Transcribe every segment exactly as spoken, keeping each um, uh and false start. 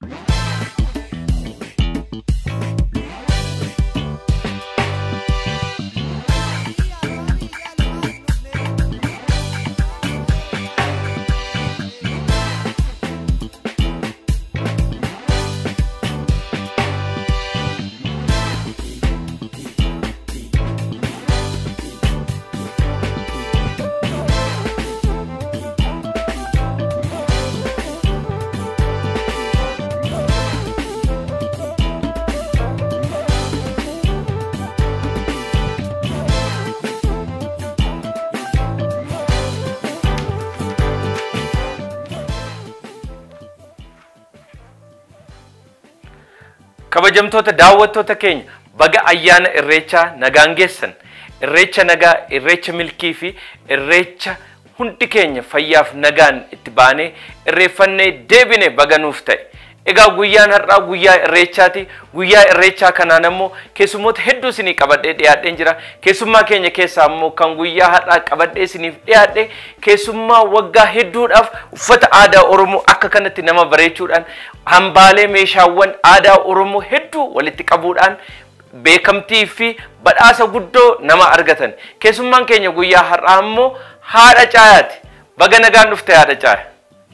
kabajamtoota daawwattoota keenya baga ayyaana irreecha nagaan geessan irreecha nagaa irreecha milkii fi irreecha hundi keenya fayyaaf nagaan itti baanee irreeffannee deebine baga nuuf ta'e egaa guyyaan har'aa guyyaa irreechaati guyyaa irreechaa kanaan ammoo keessummoota hedduu isinii qabadhee dhiyaadheen jira keessummaa keenya keessaa ammoo kan guyyaa har'aa qabadhee isiniif dhiyaadhe keessummaa waggaa hedduudhaaf uffata aadaa Oromoo akka kanatti nama bareechuudhaan hambaalee meeshaawwan aadaa Oromoo hedduu walitti qabuudhaan beekamtii fi badhaasa guddoo nama argatan keessummaan keenya guyyaa har'aa ammoo haadha caayaati baga nagaan dhufte haadha caaya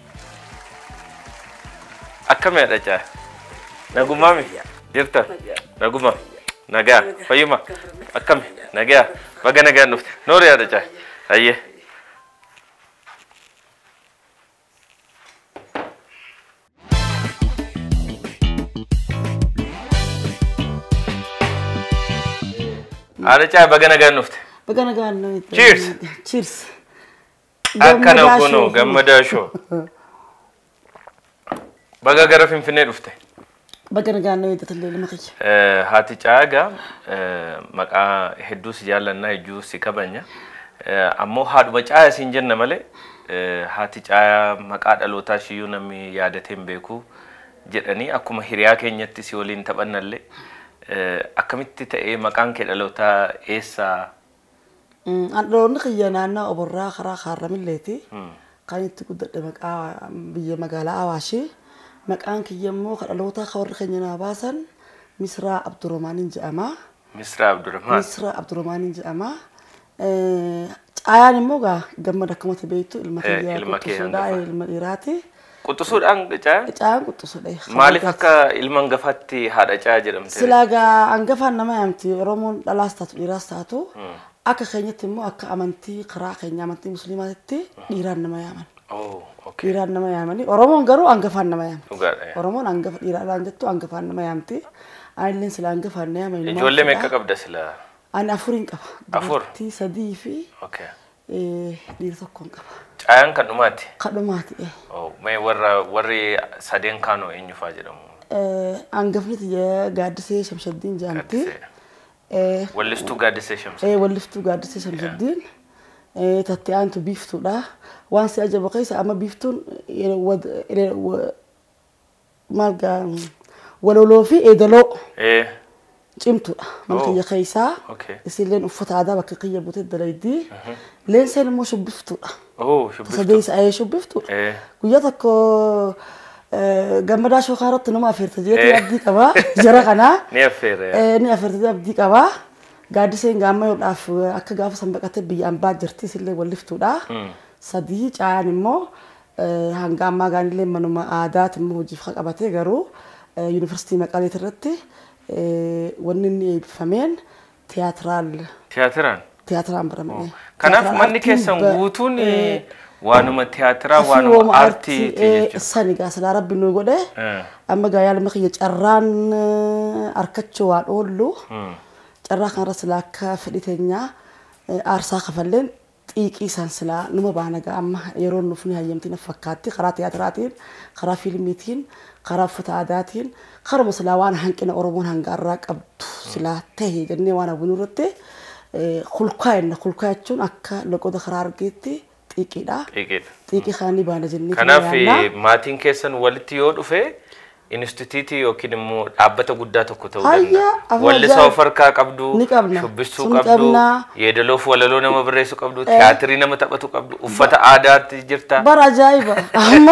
akkam yaada caa nagumami jirta naguma nagaa fayyuma akkam nagaa baga nagaan dhufte noor yaada caa ayye haadha caa baga nagaan dhufte baga nagaan dhufte cheers cheers akkana kuno gammadasho baga gara Finfinnee dhufte baga nagaan dhufte tallee lama kiyya eh haati caaga maqaa hedduu si jaallanna hedduu si kabanya ammoo haadhuma caaya siin jenna malee haati caaya maqaa dhalootaa shiyyuu namni yaadateen beeku jedhanii akkuma hiriyaa keenyatti si waliin taphannallee akkamitti ta'ee maqaan kee dhalootaa eessa an dhaloonni kiyya naannoo oborraa karaa Harramilleeti kan itti guddadhe maqaa biyya magaalaa Awaashi maqaan kiyya immoo dhaloota warri keenya naa baasan Misraa Abdurrahmaaniin jedhama Misraa Abdurrahmaan Misraa Abdurrahmaaniin jedhama caayaan immoo gaa gammada akkamatti beektu ilma kiyya quxisuudha ilma dhiiraati quxisuudhaan caayaan caayaan quxisuudha maaliif akka ilma hangafaatti haadha caaya jedhamte silaa gaa hangafaan nama yaamti Oromoon dhalaas taatu dhiiraas taatu akka keenyatti immoo akka amantii karaa keenya amantii musliimaatti dhiiraan nama yaaman oh okay dhiiraan nama yaamani Oromoon garuu hangafaan nama yaamti dhugaadha Oromoon hangafa dhiiraan jettu hangafaan nama yaamti aanilleen sila hangafaan nama yaamani ijoollee meeqa qabda sila ani afuriin qaba afur tii sadii fi okay eh dhiira tokkoon qaba caayaan kan dhumaati kan dhumaati eh oh mee warra warri sadeen kaanoo eenyu faa jedhamu eh hangafni tiyya Gaaddisee Shamshaddiin jedhamti eh wallistuu Gaaddisee Shamshaddiin eh wallistuu Gaaddisee Shamshaddiin eh tattee aantu biiftuudha waan si ajaa'ibaa keessa amma biiftuun malga waloloo fi eedaloo eh cimtuudha man kiyya keessaa isilleen uffata aadaa bakka kiyya butee dalaydii leenseen immoo shubbiftuudha oh shubbiftuu sadeessa ayee shubbiftuudha guyyaa tokko gammadaa shookaa irratti nama afeerta jeetii abdii qabaa jara kanaa ni afeera ni afeerta abdii qabaa Gaaddiseen gaamma yoodhaaf akka gaafa sanbaqate biyya ambaa jirti isillee walliftuudha sadii caayaan immoo hanga ammaa gaanillee manuma aadaati immoo hojiif qabatee garuu yuunivarsiitii Maqalee irratti wanni inni eebbifameen tiyaatiraal tiyaatiraan tiyaatiraan barame kanaaf manni keessan guutuun waanuma tiyaatiraa waanuma aartii jechuudha sani gaasala rabbi nu godhe amma gaa yaalma kiyya carraan arkachuu waan oollu carraa kan rasla akka fedhiteenyaa aarsaa kafalleen xiiqii san silaa numa baana gaa amma yeroo nufni hayyamtiin fakkaatti karaa tiyaatiraatiin karaa fiilmiitiin karaa uffata aadaatiin karaa silaa waan hanqina Oromoon hangaarraa qabdu silaa ta'e jennee waan abunuu irratti kulkaa'inna kulkaachuun akka loqoda karaa argeetti xiiqiidha xiiqii kaanii baana jennee kanaaf maatiin keessan walitti yoo dhufe instituutii yookiin immoo dhaabbata guddaa tokko ta'uu danda'a wallisaa of harkaa qabdu shubbistuu qabdu yeedaloof walaloo nama barreessu qabdu tiyaatirii nama taphatu qabdu uffata aadaatti jirta bara ajaa'iba amma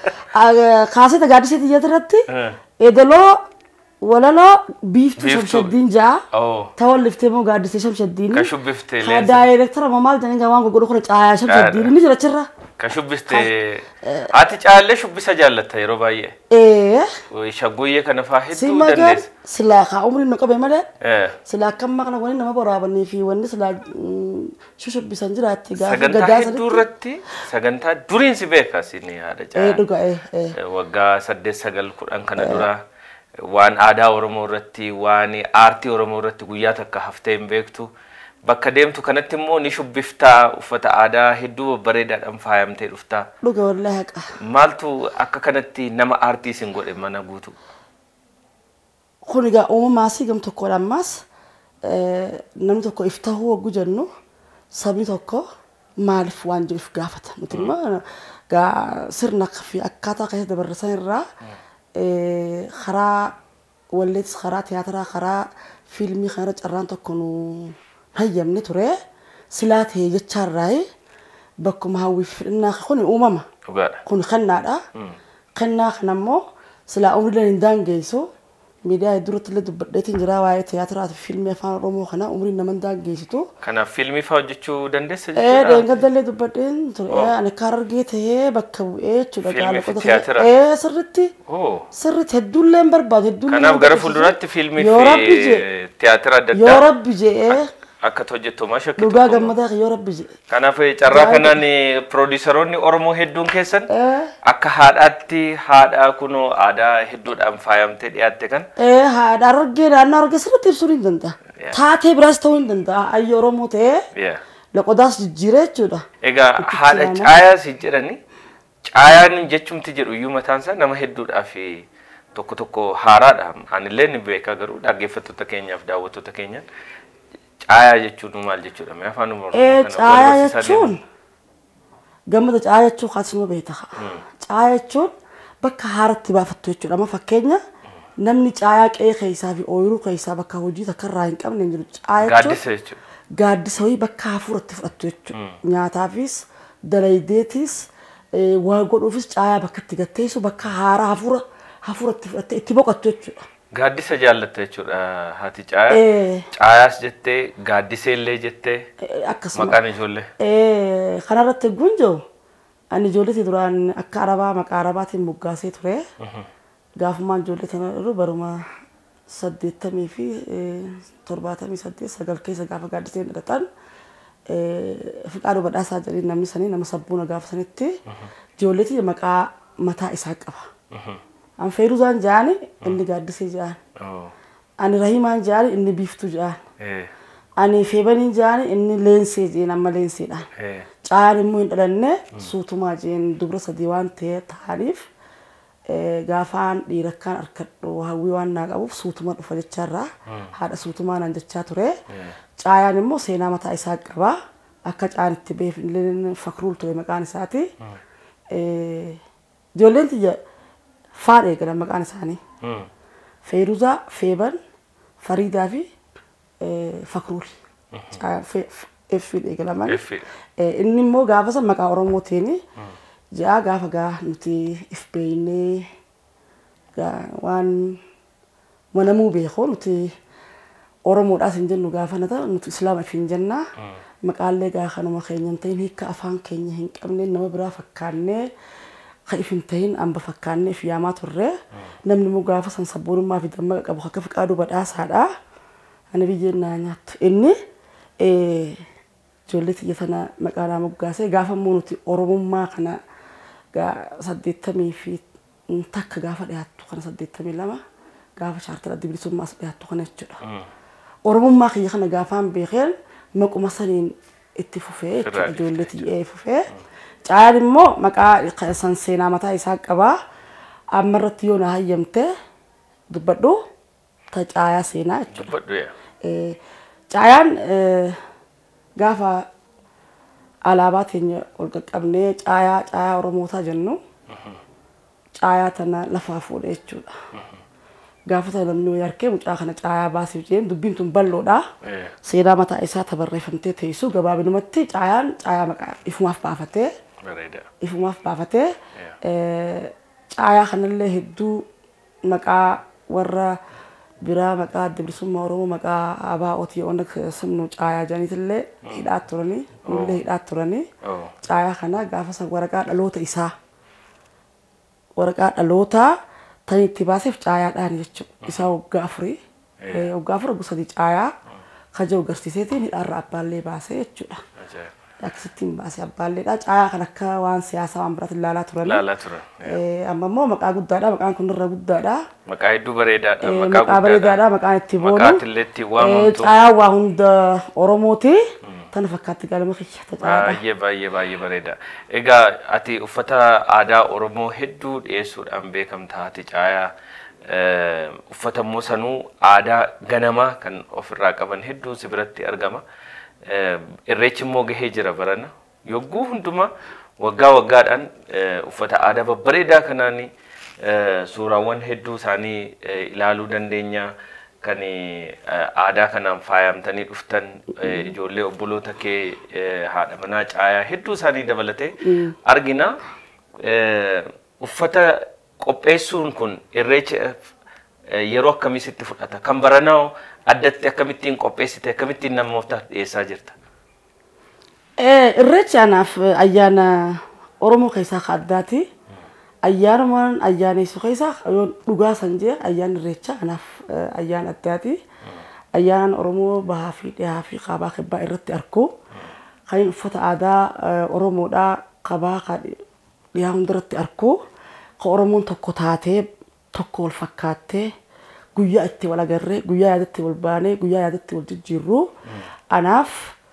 kaaseta gaaddisee xiyyatirratti eedaloo walaloo biiftuu shamshaddiin jaa ta'uun liftee moo gaaddisee shamshaddiin ka shubbiftee leensa daayirektara mamaal jedhanii waan gurguru kun caayaa shamshaddiin inni jira achirra ka shubbistee ati caallee shubbisa jaallatta yeroo baay'ee ee shaggoyyee kana faa hedduu dandeessa silaa kaa umriin nu qabe malee silaa akka amma kana wani nama boraabanii fi wanni silaa shubbisan jiraatti gaafa sagantaa hedduu irratti sagantaa duriin si beeka sinni haadha caalaa ee dhuga ee waggaa saddeet sagal kudhan kana dura waan aadaa Oromoo irratti waan aartii Oromoo irratti guyyaa takka haftee hin beektu bakka deemtu kanatti immoo ni shubbiftaa uffata aadaa hedduu bareedaadhaan faayamtee dhuftaa dhuga wallahi haqa maaltu akka kanatti nama aartii sin godhe mana guutu kun egaa uumamaa si gam tokko ammas namni tokko iftahuu waggu jennu sabni tokko maaliif waan jiru if gaafata nuti immoo gaa sirna fi akkaataa keessatti dabarsan irraa خرا وليت خرا تياترا خرا فيلمي خرا جران تكونوا هيا من ترى سلات هي جتشار راي بكم هاوي فينا خوني أمما خوني خنا دا خنا خنامو سلا أمري لين دانجيسو ميدا يدرت اللي دبرتين جراوي تياترا فيلمي فان رومو خنا أمري نمن دانجيسو كنا فيلمي فوجتشو دندس إيه دنقد اللي دبرتين ترى أنا كارجيت هي بكو إيه شو فيلمي في تياترا إيه سرتي أوه سرت هدول لين برباد هدول كنا بقرف فلورات فيلمي في تياترا دندا يا رب جي akka hojjettu maasha kitu dhugaa gammadaa yoo rabbi je kanaaf carraa kanaan produuseroonni Oromoo hedduun keessan akka haadhaatti haadha kunoo aadaa hedduudhaan faayamtee dhiyaatte kan ee haadha argee naannoo argee sirriitti ibsuu hin danda'a taatee biraas ta'uu hin danda'a ayyo Oromoo ta'ee loqodaas jijjiiree jechuudha egaa haadha caayaa si jedhani caayaan jechumti jedhu iyyuu mataan isaa nama hedduudhaaf tokko tokko haaraadha anillee ni beeka garuu dhaggeeffattoota keenyaaf daawwattoota keenyaan caaya jechuun maal jechuudha mee afaan Oromoo ee caaya jechuun gammada caaya jechuun kaasuma beekta caaya jechuun bakka haaratti baafattu jechuudha amma fakkeenya namni caaya qe'ee keessaa fi ooyiruu keessaa bakka hojii takka irraa hin qabne jiru caaya jechuun gaaddisa wayii bakka hafuuratti fudhattu jechuudha nyaataafis dalaydeetis waa godhuufis caaya bakka itti gatteessu bakka haara hafuura hafuuratti fudhatte itti boqottu jechuudha gaaddisa jaallatte jechuudha haati caaya caayaas jettee gaaddiseellee jettee akkasuma maqaan ijoollee ee kanarratti gunjoo ani ijoollee duraan akka arabaa maqaa arabaatiin moggaasee ture gaafumaan ijoollee tana irra baruma saddeettamii fi torbaatamii saddeet sagal keessa gaafa gaaddiseen dhadhatan fiqaaduu badhaasaa jedhanii namni sanii nama sabbuuna gaafa sanitti ijoolleetii maqaa mataa isaa qaba. An Feeruzaan jaani inni gaaddisee jaan. Ani Rahimaan jaani inni biiftuu jaan. Ani Feebaniin jaani inni leensee jeen amma leenseedhaan. Caan immoo hin dhalanne suutumaa jeen dubra sadii waan ta'e ta'aniif gaafaan dhiirakkaan harkadhu hawwii waan naa qabuuf suutuma dhufa jechaarraa haadha suutumaa naan jechaa ture. Caayaan immoo seenaa mataa isaa qaba. Akka caan itti beefilleen fakruul ture maqaan isaati. Ijoolleen tiyya faan eegala maqaan isaanii. Feeruzaa, Feeban, Fariidaa fi Fakruul. Effiin eegalaman. Inni immoo gaafa san maqaa Oromootiin ja'a gaafa gaa nuti if beeynee waan manamuu beekoo nuti Oromoodhaas hin jennu gaafa nata nuti Islaama if hin jennaa. Maqaallee gaa kanuma keenyan ta'in hiika afaan keenya hin qabne nama biraa fakkaannee خايف انتهين أم بفكرني في يامات الرّ نمني مجافة سنصبون ما في دمك أبو خكف قادو بدأس هذا أنا بيجينا نات إني جلتي جثنا مكانا مجاسة جافة مونتي أوربوم ما خنا جا صديت مي في تك جافة ده تخنا صديت مي لما جافة شرط لا دبلي سوم ماس ده تخنا تجرا أوربوم ما خي خنا جافة بخير مكو مثلاً اتفوفه جلتي إيه فوفه عارف مو مكا قصن سينا متى يساق أبا أمرت يونا هاي يمته دبدو تجايا سينا دبدو يا جايان غافا علابات هني ولك أبني جايا جايا ورموتا جنو جايا تنا لفافو ليشودا غافا تلمنو يركي مجاخنا جايا باسي جين دبين تنبلو دا سينا متى يسا تبرفنتي تيسو غبابي نمتي جايان جايا مكا إفماف بافتي Bereda. Ifu maaf baafatee caayaa kanallee hedduu maqaa warra biraa maqaa adda bilisummaa Oromoo maqaa abaa'otii onna sumnu caayaa janiitillee hidhaa turanii nullee hidhaa turanii caayaa kana gaafa san waraqaa dhaloota isaa waraqaa dhaloota tan itti baaseef caayaadhaan jechuudha isaa waggaa afurii waggaa afur waggaa sadii caayaa kaja agarsiiseetiin hidhaarra abbaallee baasee jechuudha. Akkasittiin baasee abbaalleedha caayaa kan akka waan siyaasaa waan biraatti ilaalaa turan. Ilaalaa turan. Amma immoo maqaa guddaadha maqaan kun irra guddaadha. Maqaa hedduu bareedaadha maqaa bareedaadha maqaan itti boonu. Maqaa atileetti waamamtu. Caayaa waa hunda Oromooti. Tana fakkaatti galma kiyya caayaa. Baay'ee baay'ee baay'ee bareeda. Egaa ati uffata aadaa Oromoo hedduu dhiyeessuudhaan beekamta ati caayaa. Uffata immoo sanuu aadaa ganamaa kan ofirraa qaban hedduu si biratti argama. Irreechi immoo gahee jira barana. Yogguu hundumaa waggaa waggaadhaan uffata aadaa babbareedaa kanaan suuraawwan hedduu isaanii ilaaluu dandeenya. Kan aadaa kanaan faayamtanii dhuftan ijoollee obboloota kee haadha manaa caayaa hedduu isaanii dabalatee argina. Uffata qopheessuun kun irreecha yeroo akkamitti fudhata kan baranaa addatti akkamittiin qopheessite akkamittiin namootaaf dhiyeessaa jirta? Irreecha anaaf ayyaana Oromoo keessaa addaati. Ayyaanamaan ayyaaneessu keessaa dhugaa san jee ayyaan irreecha anaaf ayyaan addaati. Ayyaan Oromoo bahaa fi dhiyaa fi kaabaa kibbaa irratti argu kan uffata aadaa Oromoodhaa kabaa dhiyaa hundarratti argu. Ka Oromoon tokko taatee tokko wal fakkaattee guyyaa itti wal agarree guyyaa yaadatti wal baanee guyyaa yaadatti wal jijjiirru anaaf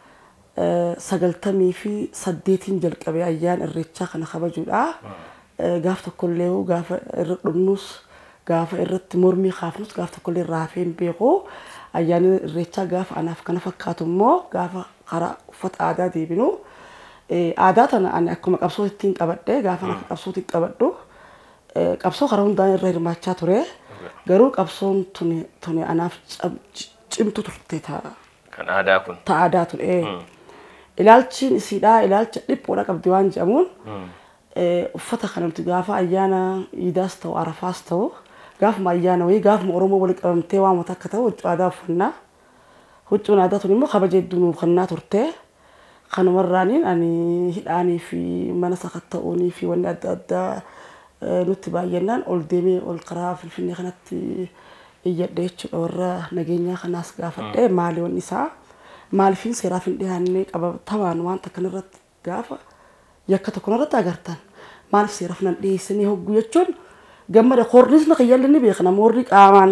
sagaltamii fi saddeetiin jalqabee ayyaan irreechaa kana kabajuudha. Gaaf tokkollee gaafa irra dhumnus gaafa irratti mormii kaafnus gaaf tokkollee raafeen beeku ayyaan irreechaa gaafa anaaf kana fakkaatu immoo gaafa karaa uffata aadaa deebinu aadaa tana ani akkuma qabsootiin qabadhee gaafa akka qabsootiin qabadhu qabsoo karaa hundaan irra hirmaachaa ture garuu qabsoon tuni tuni anaaf cimtu turte ta'a. Kan aadaa kun. Ta aadaa ture. Ilaalchiin isiidhaa ilaalcha dhiphoodha qabdi waan jedhamuun uffata kana nuti gaafa ayyaana iidaas ta'u arafaas ta'u gaafuma ayyaana wayii gaafuma Oromoo walitti qabamtee waan wata akka ta'u huccuu aadaa uffannaa. Huccuun aadaa tuni immoo kabaja hedduu nuuf kennaa turte. Kanumarraaniin ani hidhaanii fi mana sakatta'uunii fi wanni adda addaa nuti baay'inaan ol deemee ol karaa Finfinnee kanatti iyyadhee jechuudha warra nageenyaa kanaas gaafadhee maali wanni isaa maaliifin seeraaf hin dhiyaannee qabatamaan wanta kanarratti gaafa yakka tokko irratti agartan maaliif seeraaf nan dhiyeessanii hogguu jechuun gammada korniis na kiyyaallee ni beekna warri qaamaan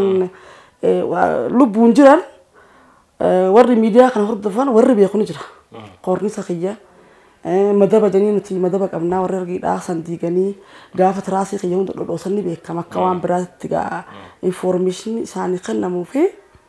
lubbuun jiran warri miidiyaa kana hordofan warri beeku ni jira korniisa kiyya. Madaba janii nuti madaba qabnaa warra argiidhaa san diiganii gaafa tiraasii kiyya hunda dhodhoosanni beekama akka waan biraatti gaa information isaanii kennamuu fi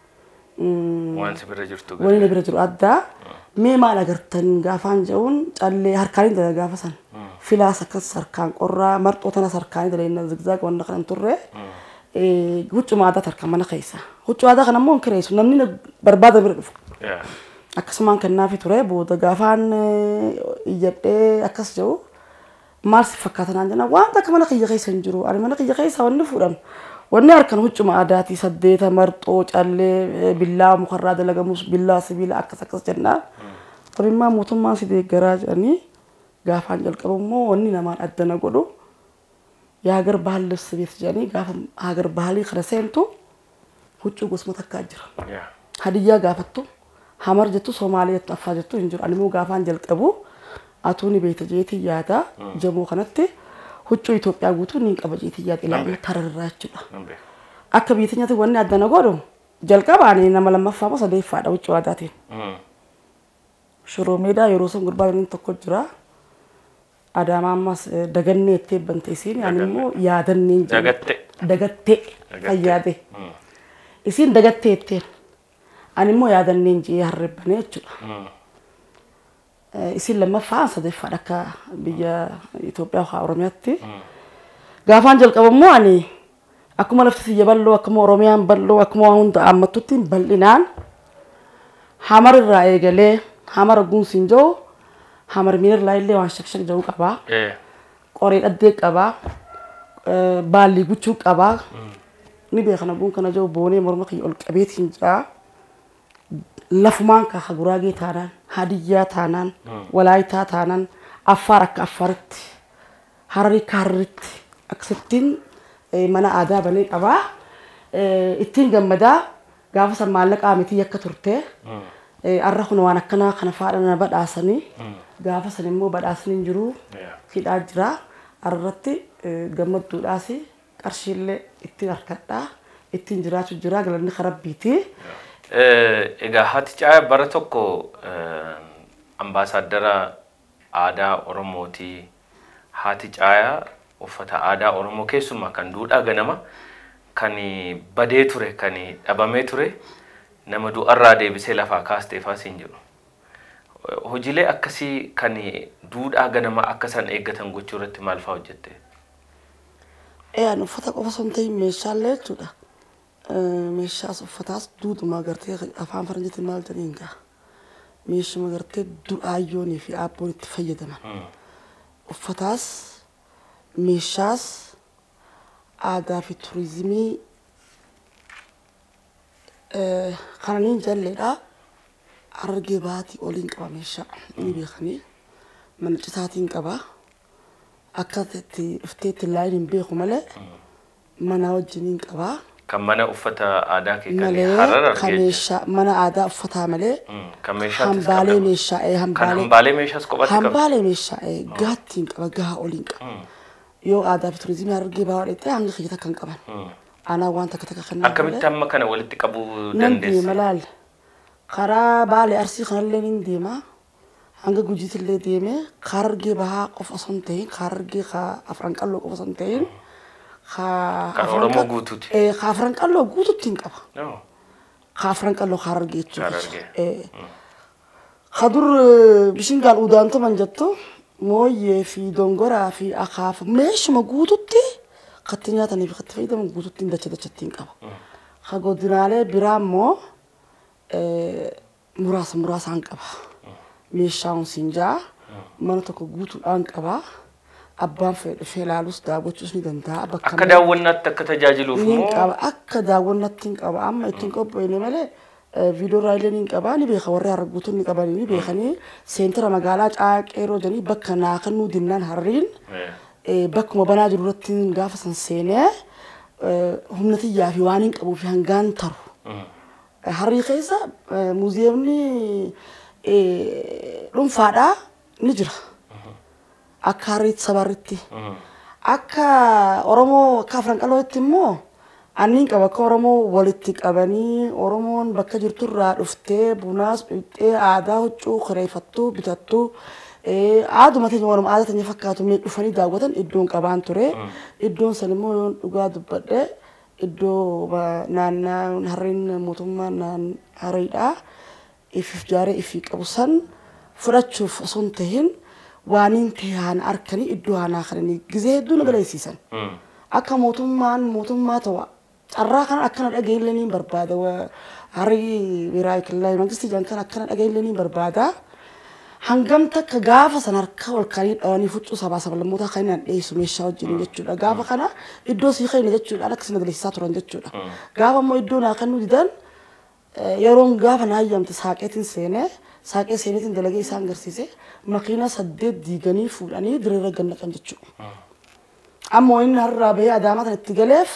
waan si bira jirtu waan inni bira jiru addaa mee maal agartan gaafaan jedhuun callee harkaaniin dala gaafa san filaas akkas harkaan qorraa marxoo tanas harkaanii dala inni zigzaag wanta kanan turre huccuma aadaa harkaan mana keessa huccuma aadaa kan ammoo hin kireessu namni barbaada bira dhufu. Akkasumaan kennaafi ture booda gaafaan iyyadhee akkas jedhu maal si fakkaatan jenna wanta akka mana kiyya keessa hin jiru ani mana kiyya keessa wanni fuudhan wanni harkan huccuma aadaati saddeeta marxoo callee billaa mukarraa dalagamus billaa sibiila akkas akkas jenna walimmaa mootummaan si deeggaraa jedhanii gaafaan jalqabu immoo wanni namaan addana godhu yaa hagar bahal libsi beet jedhanii gaafa hagar bahalii kana seentu huccuu gosuma takkaa jira hadiyyaa gaafattu. Hamar jettu Somaaliyaa jettu Affaar jettu hin jiru. Ani immoo gaafaan jalqabu atuuni beekta jeetii yaada jamoo kanatti huccuu Itoophiyaa guutuu niin qaba jeetii yaada ilaalee tararraa jechuudha. Akka biyya nyaata wanni addana godhu jalqabaanii nama lammaffaa moo sadeeffaadha huccuu aadaatiin. Shiroo meedaa yeroo san gurbaa inni tokko jira. Adaamaa ammas dagannee itti eebbante isiin ani immoo yaadannee hin jiru. Dagattee. Dagattee fayyaade. Isiin dagattee ittiin. Ani immoo yaadanneen jee harrebbane jechuudha. Isin lammaffaan sadeeffaadha akka biyya Itoophiyaa haa Oromiyaatti. Gaafaan jalqabu immoo ani akkuma lafti siyya bal'oo akkuma Oromiyaan bal'oo akkuma waan hunda ammattutti bal'inaan hamar irraa eegalee hamar guunsiin jiru hamar miira irraa illee waan shakshak jiru qabaa. Qoree dhaddee qabaa. بالي قلت شوك أبا نبي خنا بون كنا جو بوني مرمخي القبيت هنجا لفمان كخبراجي تانان هدية تانان ولايتا تانان أفارك أفارت هاري كارت أكسبتين منا عدا بني أبا إتين جمدا قافس المالك آمتي يكترته أرخنا وانا كنا خنا فارنا بد أسني قافس نمو بد أسني جرو في الأجرا أرتي جمد دولاسي أرشيل إتين أركتا إتين جرا شو جرا قلنا خرب بيتي إذا هاتجاه براتوكو أمباسادرا آدا أورموتي هاتجاه وفتا آدا أورمو كيسوما كان دودا غنما كاني بديتوري كاني أباميتوري نمدو أرادة بسيلا فاكاستي فاسينجو هجيلي أكسي كاني دودا غنما أكسان إيغتان غوچورت مالفا وجدت إيه أنا فتا قفصنتي ميشالة تودا ميشاس فتاس دود ما قرتي أفهم فرنجة المال تنينكا ميش ما قرتي دو آيوني في أبوري تفيد من فتاس ميشاس عادا في توريزمي خانين جلدا أرجباتي أولين كبا ميشا نبي خني من جساتين كبا أكثتي افتيت اللاين بيخو ملأ مناو جنين كبا كم منا أفتا آدا كي كاني حرر خميشة منا آدا أفتا ملأ كميشة هم بالي ميشا إيه هم بالي هم بالي ميشا سكوبات هم بالي ميشا إيه قاتين كبا قها أولين يو آدا في توريزمي أرجبا وليتي هم خيتا كان كمان أنا وانت كتك خنّا أكمل تام كنا ولدت كابو نندي دندس ملال خرا بالي أرسي خنا اللي نديما هنگا جوجيت اللي ديمه خارجي بها قف أصنتين خارجي خا أفرنك الله قف أصنتين خا كأورمو غوتوتي إيه خا أفرنك الله غوتوتين كابا نو خا أفرنك الله خارجي خارجي إيه خدور بيشين قال ودان تمن جتو موي في دونغورا في أخاف مش موجودتي خطيني تاني في خط فايدة موجودتين ده كده كتين كابا خاقودنا عليه برامو مراس مراس عنكبا ميشاون سينجا منطقة جوتو عنكبا أبان في في لالوس دابو تشوفني دنتا بكمل أكدا ونات تكتجاجلو فمو أكدا ونات تينكبا أما تينكبا بينما فيديو رايلين كبا نبي خوري هرقوتني كبا نبي خني سنتر مقالات آك إيرو جاني بكنا خنو دينان هرين بك مبنا جرورتين قافصن سينة هم نتيجة في وانين كبو في هنغان ترو هري خيسا موزيومني لون فادا نجرا أكاريت سبارتي أكا أورمو كافران قالوا يتمو أنين كبا كورمو ولتك أباني أورمون بكا جرتو را رفتي بوناس بيتي عادا هجو خريفتو بتاتو عادو ما تيجي ورم عادة تانية فكاتو ميك وفاني داوغتان إدون كبان توري إدون سلمو لغا دبادة إدو نانا نهرين موتوما نان هريدا إفف جاري إفيك أبوسان فراتشو فصون تهين وانين تهان أركاني إدو هانا خريني جزيه دون غليسيسان أكا موتوما موتوما توا الراكان أكنا الأجيل لنين بربادة وهري برايك الله يمكسي جان كان أكنا الأجيل لنين بربادة هنگامتا كغافا سنركا والكاريب أواني فتو سبا سبا لموتا خاينا إيسو ميشاو جيني جتشودا غافا خانا إدو سيخيني جتشودا أنا كسنا دليسات رون جتشودا غافا مو إدو ناقنو ديدان يرون غافا نايام تساقيتين سينة ساقيت سينيتين دلغي إسان غرسيسي مقينا سدد ديغاني فولاني دريرا غنة كان جتشو أمو إن هرابي أدامات نتغلف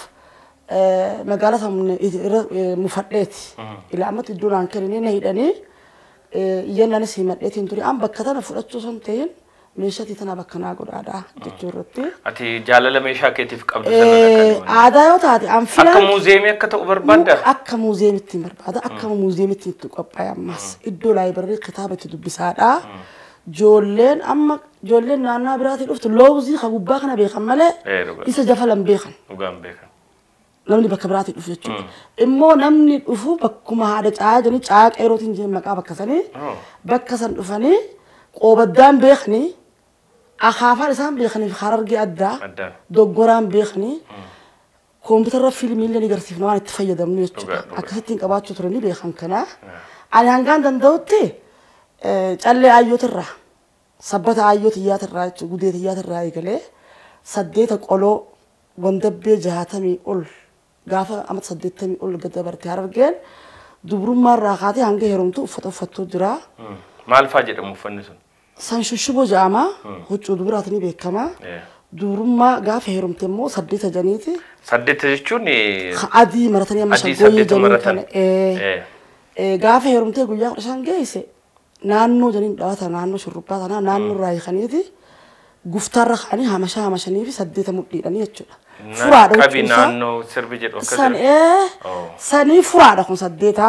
مقالة مفردتي إلا أمت إدو نانكريني نهيداني يلا نسيمت إتين تري أم بكتنا فرصة سنتين ميشاتي تنا بكنا قول عدا جتورتي. أتي جالله ميشا كيف قبل سنة عدا يو تادي أم فيلم. أكم موزيمي كتو بربادة. أكم موزيمي تيم بربادة أكم موزيمي تيم تقبل يا ماس. إدو لايبرري كتابة تدب بسارة. جولين أما جولين نانا براتي لفت لوزي خبوب باخنا بيخن ملأ. إيش جفلم بيخن. وقام بيخن. نمني بكبراتي الأفو جتشو إمو نمني الأفو بكما هذا تعاد جني تعاد إيروتين جيم مكا بكسني بكسن أفني قوبدان بيخني أخافا لسان بيخني في خارجي أدا دوغوران بيخني كمبيوتر فيلم اللي نقرسي في نوان تفيد منو جتشو أكستين كباتشو ترني بيخن كنا أنا هنقان دندوتي جالي أيوت الرا سبت أيوت يات الرا جوديت يات الرا يقولي سديت قلو wandabbe jahatami ol gaafa amat saddeettamii ol gada barte harargeen dubrummaa irraa kaatee hanga heerumtu uffata uffattuu jira. Maal fa'aa jedhamu uffanni sun? San shushuboo jedhama huccuu dubaraatini beekama. Dubrummaa gaafa heerumte immoo saddeeta janiiti. Saddeeta jechuun adii maratanii amma shaggooyyee janii kana gaafa heerumtee guyyaa kudha shan geesse naannoo janiin dhawaata naannoo shurrubbaa tanaa naannoo irraa hiikaniiti guftaarra kaanii hamashaa hamashanii fi saddeeta mudhiidhanii jechuudha. Furaadha qabi naannoo sirbi jedhu akka san ee sanii furaadha kun saddeeta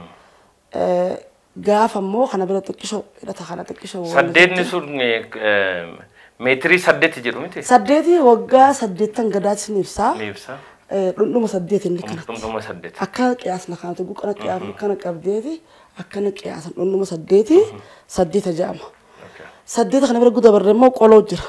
gaafa immoo kana bira xiqqishoo hidhata kana xiqqishoo saddeetni sun meetirii saddeeti jedhu miti saddeeti waggaa saddeettan gadaati ni ibsaa ni ibsaa dhundhuma saddeeti inni kanatti dhundhuma saddeeti akka qiyaasna kanatti guqana qiyaasna kana qabdeeti akkana qiyaasan dhundhuma saddeeti saddeeta jedhama saddeeta kana bira gudabarre immoo qoloo jira.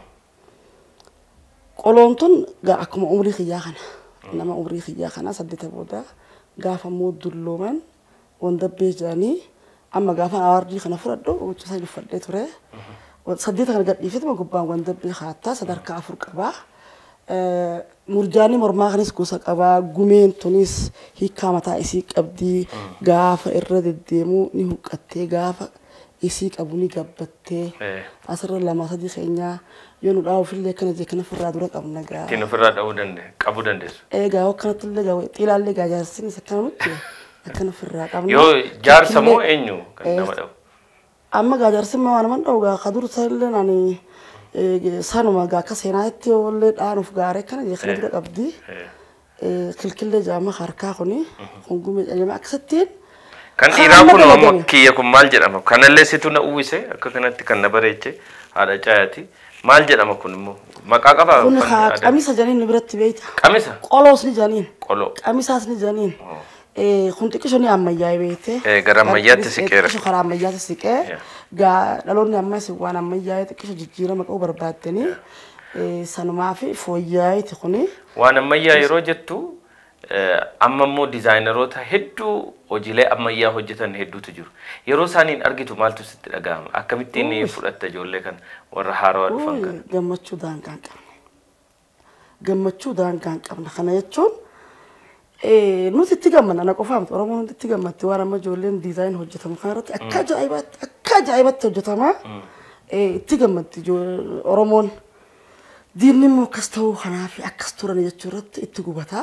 Qoloon tun akkuma umrii kiyyaa kana nama umrii kiyyaa kana saddeeta booda gaafa immoo dullooman wandabbee jedhanii amma gaafa awaardii kana fudhadhu huccuu isaa uffadhee ture. Saddeeta kana gadhiifetuma gubbaan wandabbee haattaa sadarkaa afur qabaa. Murjaanii mormaa kanis gosa qabaa. Gumeen tunis hiikaa mataa isii qabdii gaafa irra deddeemuu ni huqqattee gaafa isii qabu ni gabbattee asirra lama sadii keenyaa yoo nu dhaa'u fillee kana jee kana firraa dura qabna gaa. Ittiin ofirraa dha'uu danda'e qabuu dandeessu. Egaa akkanatti illee gaa xiilaallee gaa jaarsinis akkana nutti akkana firraa qabna. Yoo jaarsa moo eenyu kan nama dha'u? Amma gaa jaarsi maa waan nama dha'u gaa kadur illee nani sanuma gaa akka seenaatti illee dhaanuuf gaaree kana jee kana dura qabdi. Kilkillee jaama harkaa kuni hungumee jaama akkasittiin. Kan dhiiraa kun amma kiyya kun maal jedhama? Kanallee situ na uwwise akka kanatti kan na bareeche haadha caayaati. Maal jedhama kun immoo maqaa qaba? Kun qamisa janiin biratti beeyta. Qamisa? Qoloos ni janiin. Qoloo. Qamisaas ni janiin. Kun xiqqisho ni ammayyaa beeyte. Gara ammayyaatti siqeera. Xiqqisho karaa ammayyaatti siqee. Gaa dhaloonni ammas waan ammayyaa xiqqisho jijjiirama qabu barbaaddanii sanumaa fi fooyyaayti kuni. Waan ammayyaa yeroo jettu amma immoo dizaayineroota hedduu hojiilee ammayyaa hojjetan hedduutu jiru. Yeroo isaaniin argitu maaltu sitti dhagahama? Akkamittiin fudhatta ijoollee kan warra haarawaa dhufan kan? Gammachuu daangaa hin qabne. Gammachuu daangaa hin qabne kana jechuun nuti itti gammanna na qofaa miti Oromoon hundi itti gammatti waan amma ijoolleen dizaayin hojjetamu kanarratti akka ajaa'ibatti akka ajaa'ibatti hojjetama itti gammatti Oromoon diinni immoo akkas ta'uu kanaafi akkas turan jechuu irratti itti gubataa.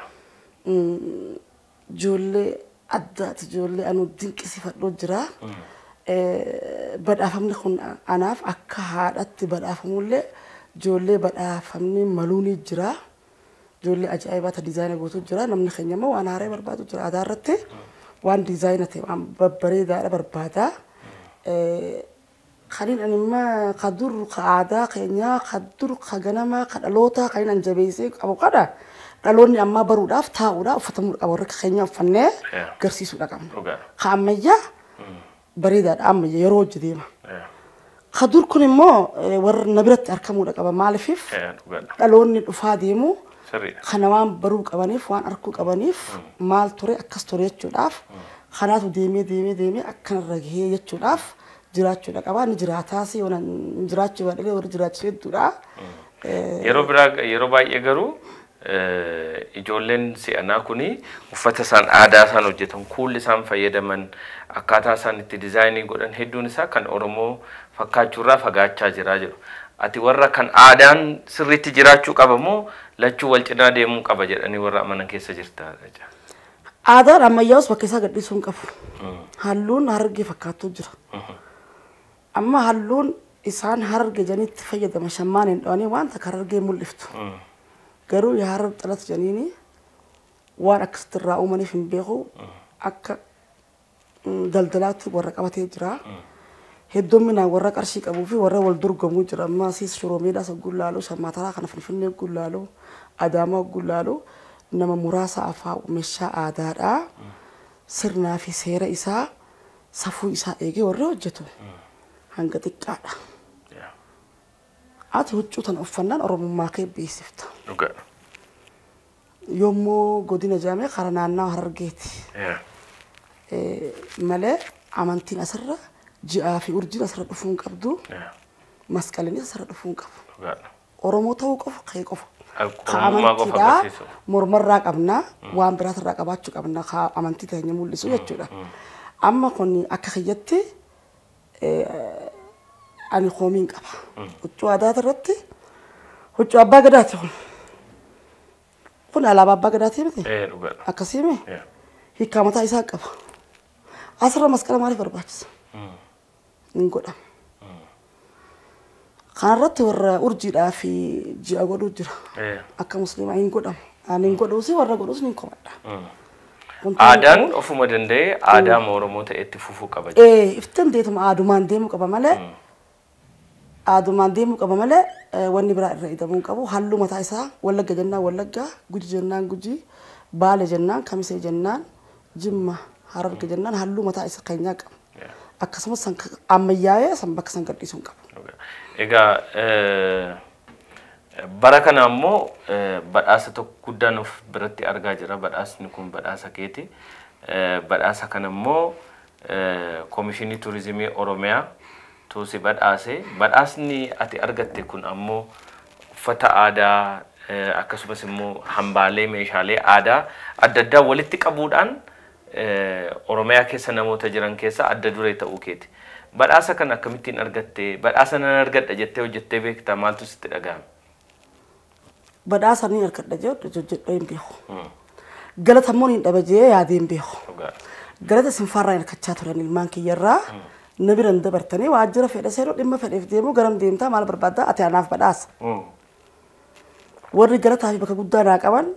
Ijoollee addaati ijoollee anu dinqisiifadhoo jira. Badhaafamni kun anaaf akka haadhatti badhaafamullee ijoollee badhaafamni maluunii jira. Ijoollee ajaa'ibaa dizaayina gootu jira. Namni keenya immoo waan haaraa barbaadu jira. Aadaa irratti waan dizaayina ta'e waan babbareedaadha barbaada. Kaniin animma kadur ka aadaa keenya kadur ka ganama ka dhaloota kaniin an jabeessee qabu kana dhaloonni amma baruudhaaf taa'uudhaaf uffatamuu qabu warra keenya uffannee garsiisuudha qabna. Ka ammayyaa bareedaadha ammayyaa yeroo hojii deema. Kadur kun immoo warra na biratti argamuudha qaba maaliifif dhaloonni dhufaa deemu kana waan baruu qabaniif waan arkuu qabaniif maal ture akkas ture jechuudhaaf kanaatu deemee deemee deemee akkanarra gahee jechuudhaaf. Jiraachuudha qaba ni jiraataas yoo jiraachuu baadhee warri jiraachuu hedduudha. Yeroo biraa yeroo baay'ee garuu ijoolleen si'anaa kuni uffata isaan aadaa isaan hojjetan kuulli isaan fayyadaman akkaataa isaan itti dizaayinii godhan hedduun isaa kan Oromoo fakkaachuurraa fagaachaa jira jedhu. Ati warra kan aadaan sirriitti jiraachuu qaba moo lachuu wal cinaa deemuu qaba jedhanii warra amanan keessa jirta? Aadaan ammayyaa'us bakka isaa gadhiisuu hin qabu. Halluun hargee fakkaatu jira. Amma halluun isaan harge janitti fayyadama shammaan hin dhawanii wanta hargee mul'iftu. Garuu yaa harab xalat janiini waan akkasitti irraa uumaniif hin beeku akka daldalaatti warra qabatee jira. Hedduminaan warra qarshii qabuu fi warra wal dorgomuu jira. Amma siis shuroomeedhaa sagguu laaluu shammaataraa kana finfinnee gullaaluu adaamaa gullaaluu nama muraasa afaa meeshaa aadaadhaa sirnaa fi seera isaa safuu isaa eegee warra hojjetu. Hanga xiqqaadha. Ati huccuu tan uffannaan Oromummaa kee beeksifta. Yommuu godina jaamee karaa naannawaa Harargeeti. Malee amantiin asirra ji'aa fi urjiin asirra dhufuu hin qabdu. Masqalinis asirra dhufuu hin qabu. Oromoo ta'uu qofa kee qofa. Amantiidha mormarraa qabna waan biraatirraa qabaachuu qabna amantii teenya mul'isu jechuudha. Amma kun akka kiyyatti ani hoomiin qaba. Huccuu aadaa irratti huccuu abbaa gadaati kun. Kun alaabaa abbaa gadaati miti? Akkasii mi? Hiikkaa mataa isaa qaba. Asirra masqala maaliif barbaachisa? Hin godhamu. Kanarratti warra urjiidhaa fi ji'a godhuu jira. Akka musliimaa hin godhamu. Ani hin godhuusi warra godhuus ni komadha. Aadaan ofuma danda'ee aadaa Oromoo ta'etti fufuu qaba. Eh, iftiin deetuma aadumaan deemuu qaba malee. Aadumaan deemuu qaba malee wanni biraa irra hidhamuu qabu. Halluu mataa isaa Wallagga jennaan Wallagga, Guji jennaan Guji, Baale jennaan Kamisee jennaan Jimma, Hararge jennaan halluu mataa isaa keenyaa qaba. Akkasumas ammayyaa'ee san bakka san gadhiisuu qabu. Egaa bara kana ammoo badhaasa tokko guddaan of biratti argaa jira. Badhaasni kun badhaasa keeti. Badhaasa kana ammoo Komishinii Turizimii Oromiyaa tuusi badhaase. Badhaasni ati argatte kun ammoo uffata aadaa akkasumas immoo hambaalee meeshaalee aadaa adda addaa walitti qabuudhaan Oromiyaa keessa namoota jiran keessa adda duree ta'uu keeti. Badhaasa kana akkamittiin argatte? Badhaasa nan argadha jettee hojjettee beektaa maaltu sitti dhaga'ame? Badhaasa ni argadha jettee hin beeku. Galata immoo hin dhabe jee yaadee hin beeku. Galata sinfaarraa hirkachaa turan ilmaan kiyyarraa na biran dabartanii waajjira fedha seenuu dhimma fedheef deemuu garam deemtaa maal barbaaddaa ati anaaf badhaasa. Warri galataa fi bakka guddaa naa qaban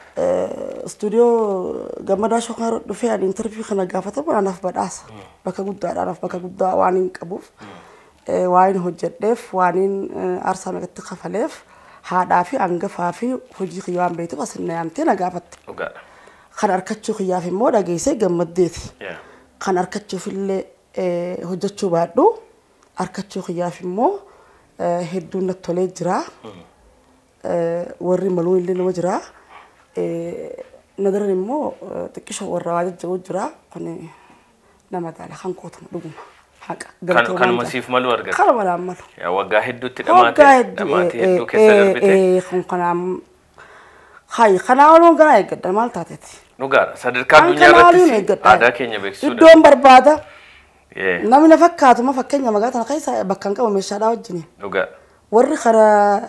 studio gammadaa shokaa dhufee ani interview kana gaafatamu anaaf badhaasa. Bakka guddaadhaaf bakka guddaa waan hin qabuuf waan hin hojjedheef waan hin aarsaa meeqatti kafaleef haadhaa fi hangafaa fi hojii kiyyaa waan beektuuf asin na yaamtee na gaafatte. Kan harkachuu kiyyaaf immoo dhageessee gammaddeeti. Kan harkachuuf illee hojjechuu baadhu harkachuu kiyyaaf immoo hedduun natti tolee jira. Warri maluun illee nama jira. Nadaran immoo xiqqisho warra waa jajjabuu jira. Kun nama taala kan kootuma dhuguma. Haqa. Kan masiif malu argata. Kan malaan malu. Yaa waggaa hedduutti dhamaatee dhamaatee hedduu keessa darbite. Kun kanaam hayi kanaa waloon garaa eeggadha maal taateeti. Dhugaadha sadarkaa addunyaa irratti aadaa keenya beeksisuudha. Iddoon barbaada. Namni na fakkaatuma fakkeenya magaalaa tana keessa bakka hin qabu meeshaadhaa wajjin. Dhugaadha. Warri karaa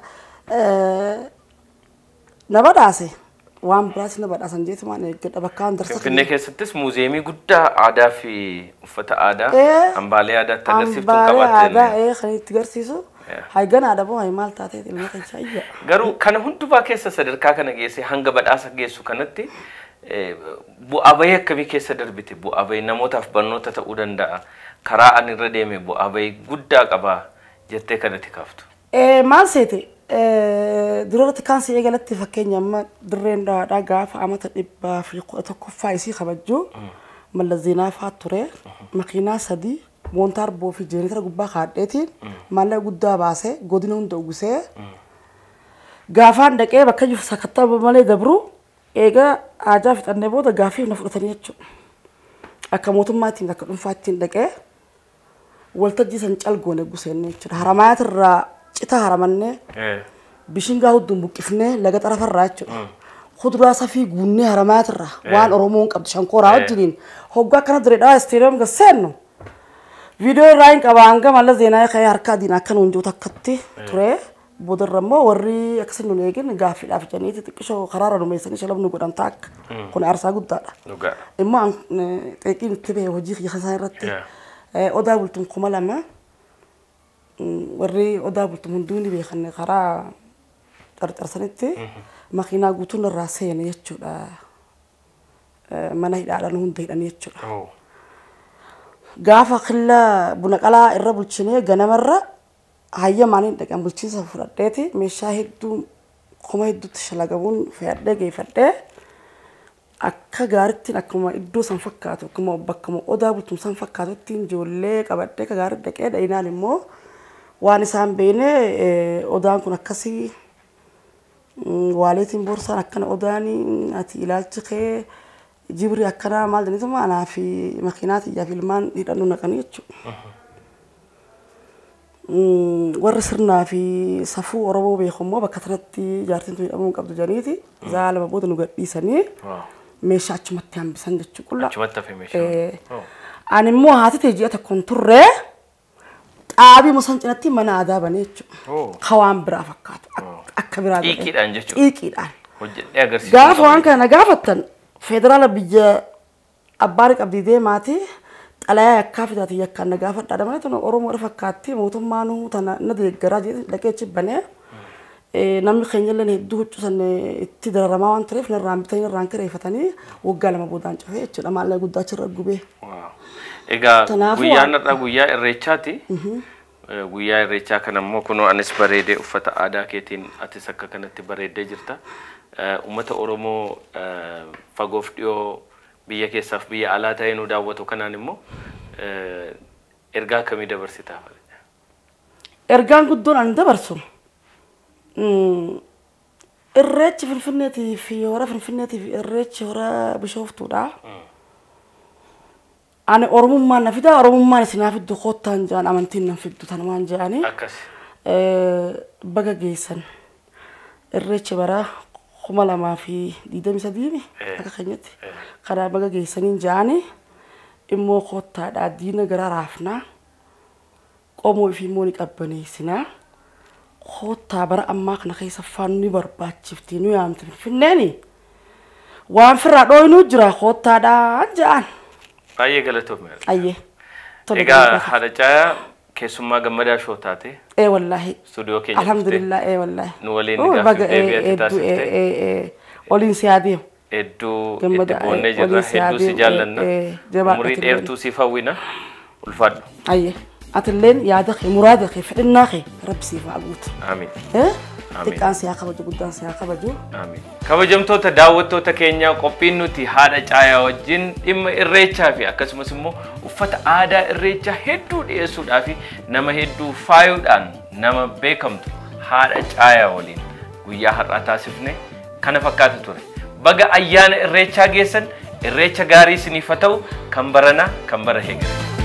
na badhaase. Waan biraas na badhaasan jeetumaan eeggadha bakkaan darsa. Finfinnee keessattis muuziyeemii guddaa aadaa fi uffata aadaa hambaalee aadaatti agarsiiftuu qabaattee. Hambaalee aadaa kan itti agarsiisu. Haygan aadaa boo hayi maal taatee ilma keessa ayya. Garuu kana hundumaa keessa sadarkaa kana geesse hanga badhaasa geessu kanatti bu'aa bahii akkamii keessa darbite? Bu'aa bahii namootaaf barnoota ta'uu danda'a. Karaa ani irra deeme bu'aa bahii guddaa qaba jettee kanatti kaaftu. Maal seete? Duratti kan si eegalatti fakkeenya amma dirreen dhaadhaa gaafa amata dhibbaa fi tokkoffaa isii kabajjuu mallaziinaa fa'aa ture makiinaa sadii moontaar boo fi jeenitara gubbaa kaadheetiin maallaqa guddaa baasee godina hunda uwwisee gaafaan dhaqee bakka jiru sakattaa malee dabru eegaa aajaa fixannee booda gaafii na fudhatanii jechuudha. Akka mootummaattiin akka dhuunfaattiin dhaqee waltajjii san calgoone guseenni jechuudha. Haramaayatirraa cita haramannee bishingaa hudduun buqqifnee laga xarafarraa jechuudha. Kuduraa safii guunnee haramaayatirraa waan Oromoon qabdu shankooraa wajjiniin hoggaa akkana dureedhaa isteediyoom gasseennu. Viidiyoo irraa hin qaba hanga malla zeenaa ka'ee harka adiin akka nuun jiru takkatti ture. Boodarra immoo warri akkasii nun eegin gaaffiidhaaf jenniti xiqqishoo karaarra numeessanii shalabni godhan taakka. Kun aarsaa guddaadha. Immoo xeeqiin itti bahe hojii kiyya isaan irratti odaa bultuun kuma lama warri odaa bultuun hunduu ni beekan karaa xarxarsanitti makiinaa guutuun irraa seene jechuudha. Mana hidhaadhaan hunda hidhanii jechuudha. Gaafa killa buna qalaa irra bulchinee ganamarra hayya maaliin dhaqan bulchiinsa fudhadheeti meeshaa hedduu kuma hedduutti shalagamuun fe'adhee geeffadhee akka gaarittiin akkuma iddoo san fakkaatu akkuma bakkuma odaa bultuun san fakkaatutti ijoollee qabadhee ka gaarii dhaqee dha'inaan immoo waan isaan beene odaan kun akkasii waaleetiin boorsaan akkana odaanii ati ilaalchi kee jibri akkana maal jedhaniituma anaa fi makiinaa xiyyaa fi ilmaan hidhannoo naqanii jechuudha. warri sirnaa fi safuu Oromoo beekamoo bakka kanatti jaartiin tuni dhabuun qabdu janiiti zaalama booda nu gadhiisanii meeshaa achumatti hambisan jechuudha. Achumatti hafe meeshaa. Ani immoo haati ta'e ji'a tokkoon turree xaabii musan cinatti mana aadaa banee jechuudha. Kawaan biraa fakkaatu akka biraa godhee. Xiiqiidhaan jechuudha. Xiiqiidhaan. Hojjetee agarsiisu. Gaafa waan kana gaafattan federaala biyya abbaan qabdii deemaati. Alaya yakkaa fidati yakkaan na gaafadha malee tana Oromoo irra fakkaatti mootummaan tana na deeggaraa jedhee dhaqee achi banee namni keenya illee hedduu huccusan itti dararamaa waan tureef narraan bitanii narraan kireeffatanii waggaa lama boodaan cufee jechuudha maallee guddaa achirra gubee. Egaa guyyaan irraa guyyaa irreechaati. Guyyaa irreechaa kana immoo kunoo anis bareedee uffata aadaa keetiin atis akka kanatti bareeddee jirta. Uummata Oromoo fagoof dhiyoo biyya keessaaf biyya alaa ta'ee nu daawwatu kanaan immoo ergaa akkamii dabarsitaa? Ergaan guddoon ani dabarsu irreechi Finfinneetii fi hora Finfinneetii fi irreechi hora Bishooftuudha. Ani Oromummaan na fida Oromummaan isinaa fiddu koottaan jaan amantiin na fiddu tanumaan jaanii baga geessan irreechi bara kuma lama fi digdamii sadii akka keenyatti karaa baga geessaniin jaanii immoo koottaadhaa diina gara raafnaa qomoo fi immoo ni qabbaneessinaa koottaa bara ammaa kana keessa faanni barbaachiftii nu yaamte Finfinneeni waan firraa dhooyinuu jira koottaadhaan ja'an. Baay'ee galatoomi. Ayyee. Egaa haadha caayaa keessummaa gammadaa shoo taate. Eh wallahi. Studio keenya. Alhamdulillah eh wallahi. Nu waliin gaaffii deebi'atti taasifte. Eh eh waliin si adeemu. Hedduu itti boonnee jirra hedduu si jaallanna. Umurii dheertuu si hawwina ulfaadhu. Ayyee. Atilleen yaada kee muraada kee fedhinnaa kee rabbi siif haa guutu. Amiin. Eh? Xiqqaan si haa kabaju guddaan si haa kabaju. Amiin. Kabajamtoota daawwattoota keenyaa qophiin nuti haadha caayaa wajjin dhimma irreechaa fi akkasumas immoo uffata aadaa irreechaa hedduu dhiyeessuudhaa fi nama hedduu faayuudhaan nama beekamtu haadha caayaa waliin guyyaa har'aa taasifne kana fakkaata ture. Baga ayyaana irreechaa geessan irreecha gaarii isiniif haa ta'u kan baranaa kan bara heegare.